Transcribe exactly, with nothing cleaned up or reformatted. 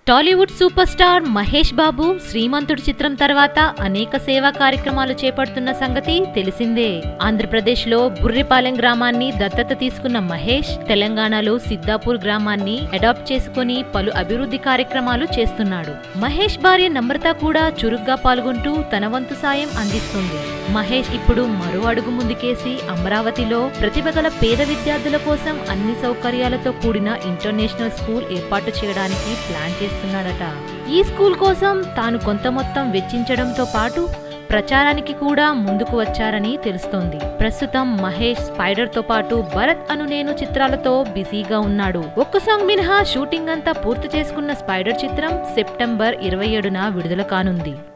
Tollywood super star Mahesh Babu Srimanthudu చిత్రం తర్వాత అనేక సేవా కార్యక్రమాలు చేపడుతున్న సంగతి తెలిసిందే. ఆంధ్రప్రదేశ్ లో బుర్రిపాలెం గ్రామాన్ని దత్తత తీసుకున్న మహేష్ తెలంగాణలో సిద్దాపూర్ గ్రామాన్ని అడాప్ట్ చేసుకుని పలు అభివృద్ధి కార్యక్రమాలు చేస్తున్నాడు. మహేష్ భార్య నమ్రత కూడా చురుగ్గా పాల్గొంటూ తన వంతు సాయం అందిస్తుంది. మహేష్ ఇప్పుడు మరో అడుగు ముందుకేసి అమరావతిలో ప్రతిభగల పేద విద్యార్థుల కోసం అన్ని సౌకర్యాలతో కూడిన ఇంటర్నేషనల్ స్కూల్ ఏర్పాటు చేయడానికి ప్లాన్ చేస్తున్నాడట. ఈ స్కూల్ కోసం తాను కొంత మొత్తం వెచ్చించడంతో పాటు ప్రచారానికి కూడా ముందుకు వచ్చారని తెలుస్తోంది. ప్రస్తుతం మహేష్ స్పైడర్ తో పాటు భరత్ అను నేను చిత్రాలతో బిజీగా ఉన్నాడు. ఒక్క సాంగ్ మినహా షూటింగ్ అంతా పూర్తి చేసుకున్న స్పైడర్ చిత్రం సెప్టెంబర్ ఇరవై ఏడున విడుదల కానుంది.